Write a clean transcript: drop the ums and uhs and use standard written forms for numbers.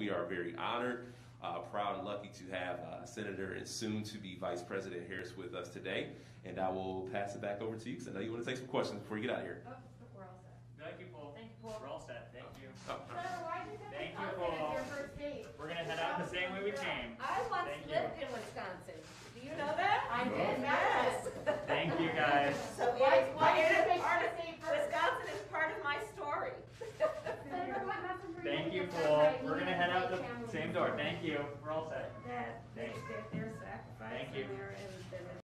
we are very honored, proud and lucky to have Senator and soon-to-be Vice President Harris with us today. And I will pass it back over to you because I know you want to take some questions before you get out of here. Oh, we're all set. Thank you, Paul. Thank you, Paul. We're all set. Thank you. Senator, why did you pick Thank you, Wisconsin Paul. as your first state? We're going to head out the same way we came. I once Thank you. lived in Wisconsin. Do you know that? I did, Yes. Thank you, guys. So Why did you it pick is part our of state first? Wisconsin is part of my story. Senator, what messenger Thank you, did Paul. send We're going to head out the same door. Thank you. We're all set. That their sacrifice Thank you. and their